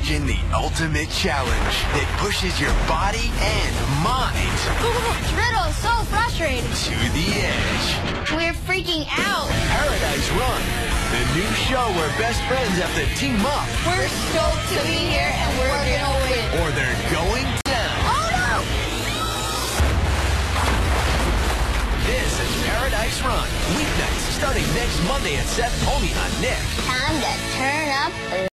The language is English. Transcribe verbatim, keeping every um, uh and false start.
Imagine the ultimate challenge that pushes your body and mind Riddle, so frustrating. to the edge. We're freaking out. Paradise Run, the new show where best friends have to team up We're stoked to be here and we're gonna win. or they're going down. Oh no! This is Paradise Run, weeknights starting next Monday at seven, only on Nick. Time to turn up